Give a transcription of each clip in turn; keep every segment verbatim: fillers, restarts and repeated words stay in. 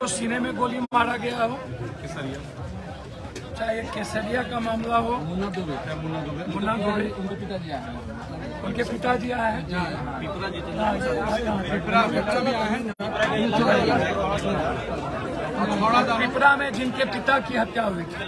सीने में गोली मारा गया हो, चाहे केसरिया का मामला हो, मुन्ना दुबे मुन्ना दुबे उनके पिताजी आए हैं, उनके पिताजी आए हैं, पिपरा में जिनके पिता की हत्या हुई थी।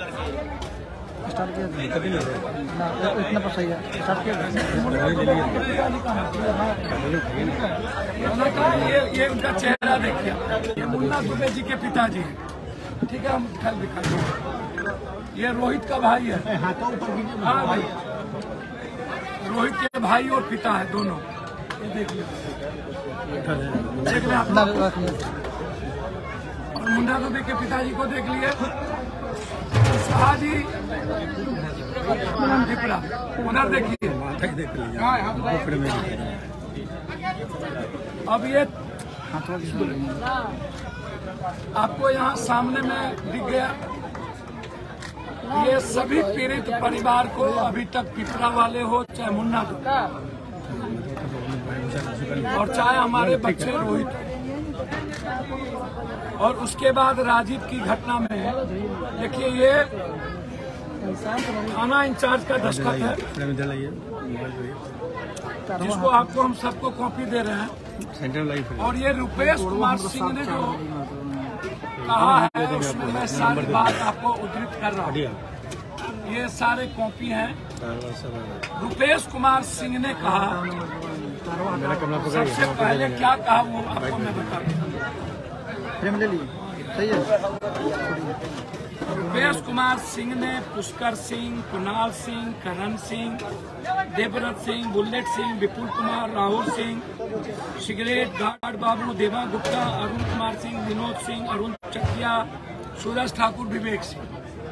ये ये उनका चेहरा देखिए, ये मुन्ना दुबे जी के पिताजी हैं, ठीक है। हम कल दिखा दें, ये रोहित का भाई है, हाँ भाई, रोहित के भाई और पिता है दोनों। ये देख लीजिए, देख रहे आप। और मुन्ना दुबे के पिताजी को देख लिए, शाहजी पिपरा, उधर देखिए। अब ये आपको यहाँ सामने में दिख गया, ये सभी पीड़ित परिवार को अभी तक पिपरा वाले हो, चाहे मुन्ना दुबे और चाहे हमारे बच्चे रोहित, और उसके बाद राजीव की घटना में देखिए, ये थाना इंचार्ज का दस्तखत है, जिसको आपको हम सबको कॉपी दे रहे हैं। और ये रुपेश कुमार सिंह ने जो कहा है, उसमें मैं सारी बात आपको उद्धृत कर रहा हूँ। ये सारे कॉपी हैं। रुपेश कुमार सिंह ने कहा, सबसे पहले क्या कहा वो आपको मैं बता दूँ। रुपेश कुमार सिंह ने Pushkar Singh, Kunal Singh, Karan Singh, Devvrat Singh, Bullet Singh, Vipul Kumar, Rahul Singh, cigarette guard Babu, Deva Gupta, Arun Kumar Singh, Vinod Singh, Arun Chakiya, Suraj Thakur, Vivek Singh,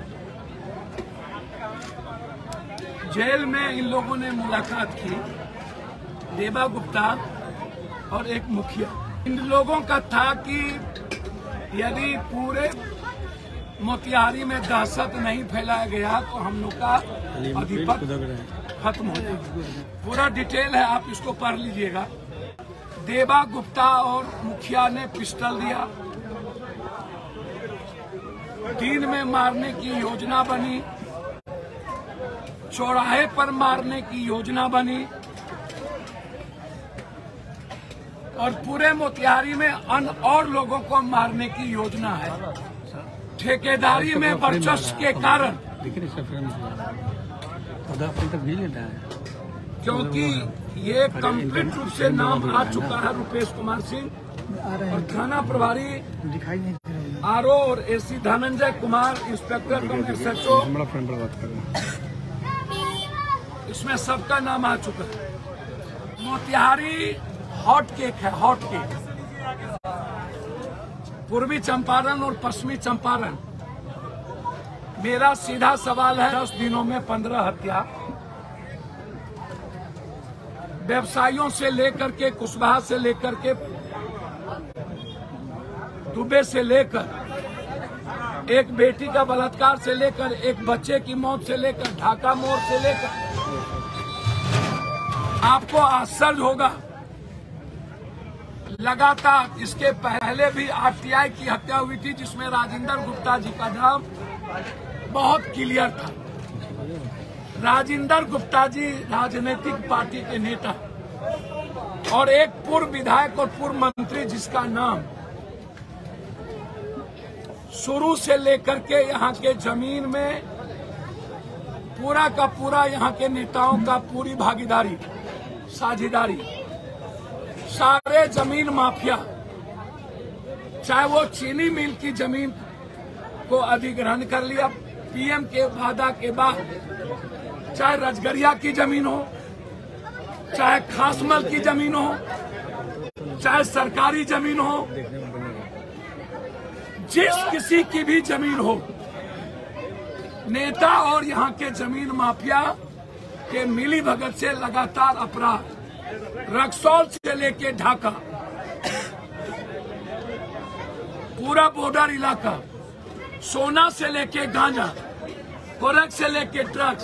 jail में इन लोगों ने मुलाकात की, देवा गुप्ता और एक मुखिया। इन लोगों का था कि यदि पूरे मोतिहारी में दहशत नहीं फैलाया गया तो हम लोग का अधिपत्य खत्म हो जाएगा। पूरा डिटेल है, आप इसको पढ़ लीजिएगा। देवा गुप्ता और मुखिया ने पिस्टल दिया, दिन में मारने की योजना बनी, चौराहे पर मारने की योजना बनी, और पूरे मोतिहारी में अन्य और लोगों को मारने की योजना है। ठेकेदारी में वर्चस्व के कारण, क्योंकि ये कंप्लीट रूप से नाम आ चुका है रुपेश कुमार सिंह, और थाना प्रभारी आरओ और AC Dhananjay Kumar, inspector cum SHO, इसमें सबका नाम आ चुका है। मोतिहारी हॉट केक है, हॉट केक। पूर्वी चंपारण और पश्चिमी चंपारण, मेरा सीधा सवाल है, दस दिनों में पंद्रह हत्या, व्यवसायियों से लेकर के, कुशवाहा से लेकर के, दुबे से लेकर, एक बेटी का बलात्कार से लेकर, एक बच्चे की मौत से लेकर, ढाका मोड़ से लेकर, आपको आश्चर्य होगा, लगातार इसके पहले भी आरटीआई की हत्या हुई थी, जिसमें राजेंद्र गुप्ता जी का नाम बहुत क्लियर था। राजेंद्र गुप्ता जी राजनीतिक पार्टी के नेता और एक पूर्व विधायक और पूर्व मंत्री, जिसका नाम शुरू से लेकर के यहाँ के जमीन में पूरा का पूरा, यहाँ के नेताओं का पूरी भागीदारी, साझेदारी, सारे जमीन माफिया, चाहे वो चीनी मिल की जमीन को अधिग्रहण कर लिया पीएम के वादा के बाद, चाहे रजगरिया की जमीन हो, चाहे खासमल की जमीन हो, चाहे सरकारी जमीन हो, जिस किसी की भी जमीन हो, नेता और यहाँ के जमीन माफिया के मिली भगत से लगातार अपराध, रक्सौल से लेके ढाका, पूरा बॉर्डर इलाका, सोना से लेके गांजा, कोरक से लेके ड्रग्स,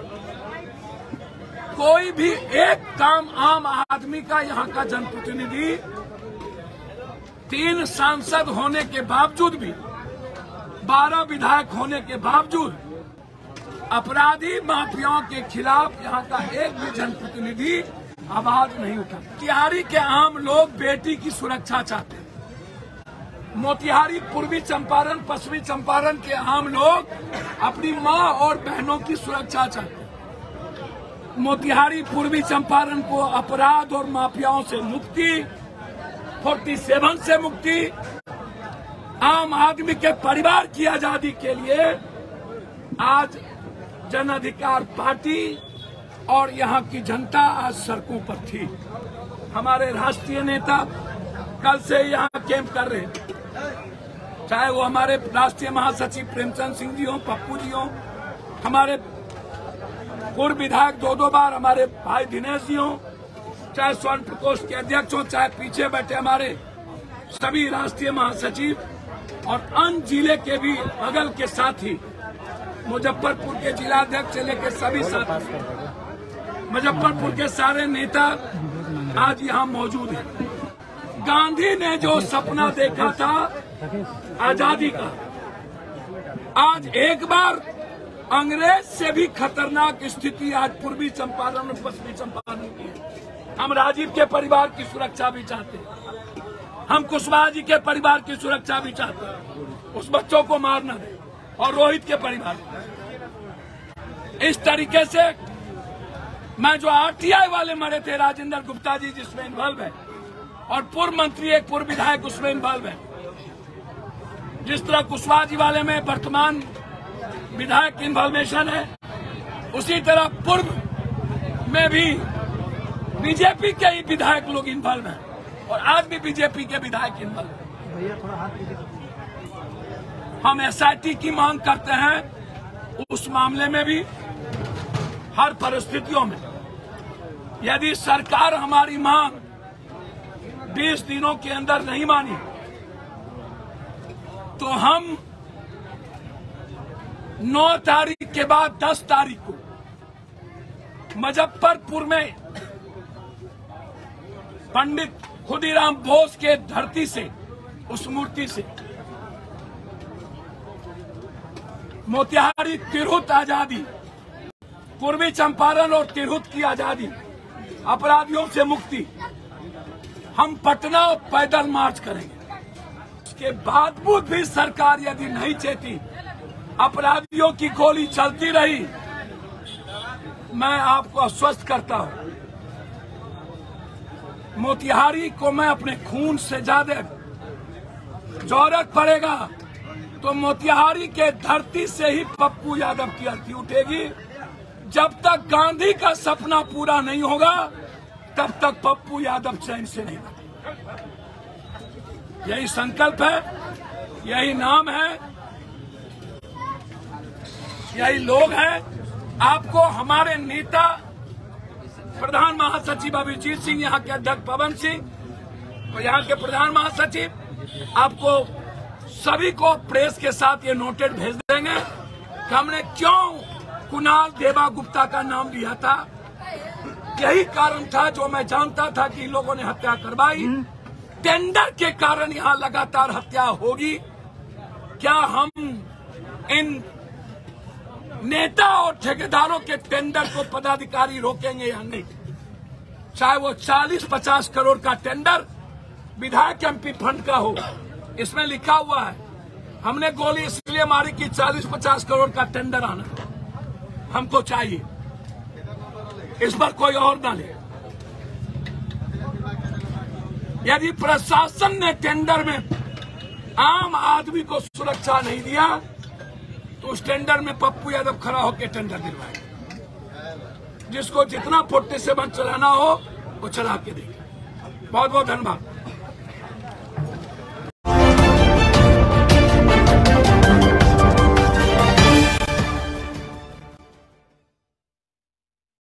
कोई भी एक काम आम आदमी का यहाँ का जनप्रतिनिधि तीन सांसद होने के बावजूद भी, बारह विधायक होने के बावजूद अपराधी माफियाओं के खिलाफ यहाँ का एक भी जनप्रतिनिधि आवाज नहीं उठा। मोतिहारी के आम लोग बेटी की सुरक्षा चाहते हैं। मोतिहारी, पूर्वी चंपारण, पश्चिमी चंपारण के आम लोग अपनी मां और बहनों की सुरक्षा चाहते हैं। मोतिहारी, पूर्वी चंपारण को अपराध और माफियाओं से मुक्ति, सैंतालीस से मुक्ति, आम आदमी के परिवार की आजादी के लिए आज जन अधिकार पार्टी और यहाँ की जनता आज सड़कों पर थी। हमारे राष्ट्रीय नेता कल से यहाँ कैंप कर रहे हैं, चाहे वो हमारे राष्ट्रीय महासचिव प्रेमचंद सिंह जी हों, पप्पू जी हों, हमारे पूर्व विधायक दो दो बार हमारे भाई दिनेश जी हों, चाहे स्वर्ण प्रकोष्ठ के अध्यक्ष हों, चाहे पीछे बैठे हमारे सभी राष्ट्रीय महासचिव और अन्य जिले के भी बगल के साथी, मुजफ्फरपुर के जिलाध्यक्ष से लेकर सभी साथी, मुजफ्फरपुर के सारे नेता आज यहाँ मौजूद हैं। गांधी ने जो सपना देखा था आजादी का, आज एक बार अंग्रेज से भी खतरनाक स्थिति आज पूर्वी चंपारण और पश्चिमी चंपारण की है। हम राजीव के परिवार की सुरक्षा भी चाहते हैं, हम कुशवाहा जी के परिवार की सुरक्षा भी चाहते हैं, उस बच्चों को मारना दे, और रोहित के परिवार। इस तरीके से मैं जो आरटीआई वाले मरे थे, राजेंद्र गुप्ता जी जिसमें इन्वॉल्व है, और पूर्व मंत्री एक पूर्व विधायक उसमें इन्वॉल्व है, जिस तरह कुशवाहा जी वाले में वर्तमान विधायक इन्वॉल्वेशन है, उसी तरह पूर्व में भी बीजेपी के ही विधायक लोग इन्वॉल्व हैं, और आज भी बीजेपी के विधायक इन्वॉल्व हैं। हम एसआईटी की मांग करते हैं, उस मामले में भी हर परिस्थितियों में यदि सरकार हमारी मांग बीस दिनों के अंदर नहीं मानी तो हम नौ तारीख के बाद दस तारीख को मुजफ्फरपुर में पंडित खुदीराम बोस के धरती से, उस मूर्ति से मोतिहारी, तिरहुत आजादी, पूर्वी चंपारण और तिरहुत की आजादी, अपराधियों से मुक्ति, हम पटना पैदल मार्च करेंगे। इसके बावजूद भी सरकार यदि नहीं चेती, अपराधियों की गोली चलती रही, मैं आपको आश्वस्त करता हूं, मोतिहारी को मैं अपने खून से ज्यादा जरूरत पड़ेगा तो मोतिहारी के धरती से ही पप्पू यादव की अर्थी उठेगी। जब तक गांधी का सपना पूरा नहीं होगा तब तक पप्पू यादव चैन से नहीं बैठेगा। यही संकल्प है, यही नाम है, यही लोग हैं। आपको हमारे नेता प्रधान महासचिव अभिजीत सिंह, यहाँ के अध्यक्ष पवन सिंह और यहाँ के प्रधान महासचिव, आपको सभी को प्रेस के साथ ये नोटेड भेज देंगे कि हमने क्यों कुणाल देवा गुप्ता का नाम लिया था। यही कारण था जो मैं जानता था कि इन लोगों ने हत्या करवाई। टेंडर के कारण यहाँ लगातार हत्या होगी। क्या हम इन नेता और ठेकेदारों के टेंडर को पदाधिकारी रोकेंगे या नहीं? चाहे वो चालीस पचास करोड़ का टेंडर विधायक एमपी फंड का हो, इसमें लिखा हुआ है हमने गोली इसलिए मारी कि चालीस पचास करोड़ का टेंडर आना हमको चाहिए, इस पर कोई और ना ले। यदि प्रशासन ने टेंडर में आम आदमी को सुरक्षा नहीं दिया तो उस टेंडर में पप्पू यादव खड़ा होकर टेंडर दिलवाए। जिसको जितना फोर्टी सेवन चलाना हो वो चला के देखे। बहुत बहुत धन्यवाद।